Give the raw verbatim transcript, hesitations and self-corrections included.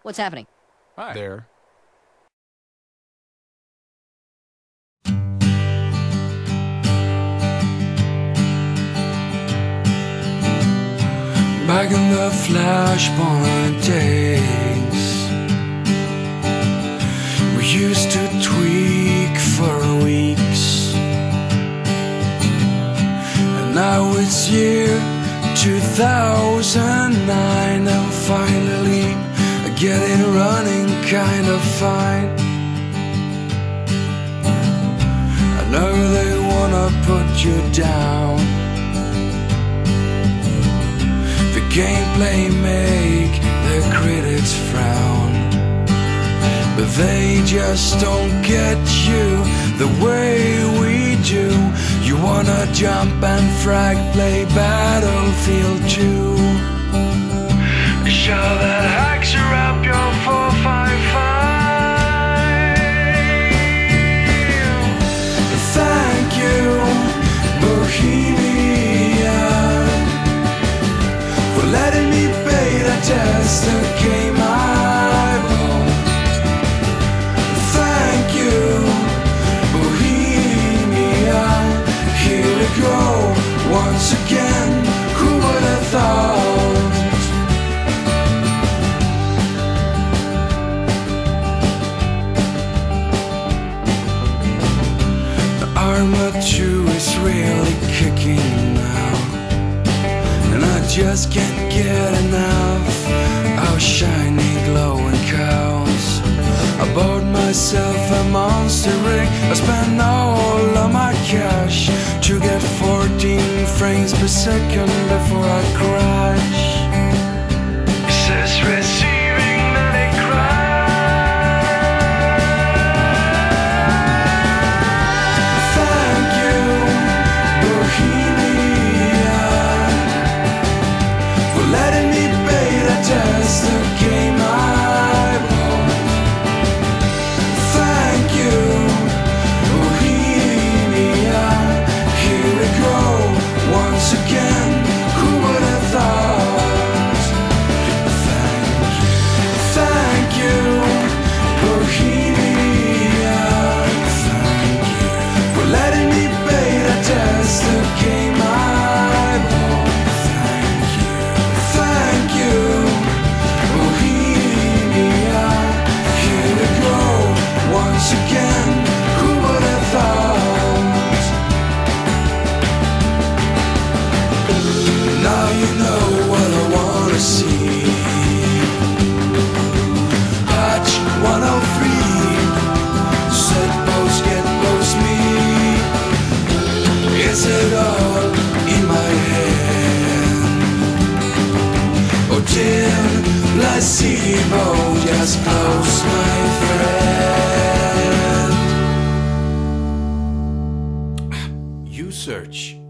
What's happening? Hi. There. Back in the Flashpoint days, we used to tweak for weeks, and now it's year two thousand nine, and finally I get it running kind of fine. I know they wanna put you down, gameplay make the critics frown, but they just don't get you the way we do. You wanna jump and frag, play Battlefield two. Show that hacks are up your four five five. Thank you, Bohemia, letting me beta test the game I wrote. Thank you, Bohemia. Here we go once again. Who would have thought? The Armor two is really kicking now, and I just can't get enough of shiny glowing cows. I bought myself a monster rig. I spent all of my cash to get fourteen frames per second before I crash. It says receiving, then it crashes. Thank you, Bohemia, letting me beta test the game I wrote. Thank you, Bohemia. Here we go once again. Who would have thought? Thank you, thank you, Bohemia. Thank you for letting me beta test the game I wrote. Thank you. Thank you, Bohemia. Here we go once again. Who would have thought? Now you know what I wanna see. Patch one oh three. Set post, get post me. Is it all in my head? Oh dear, placebo, just close my friend. You search.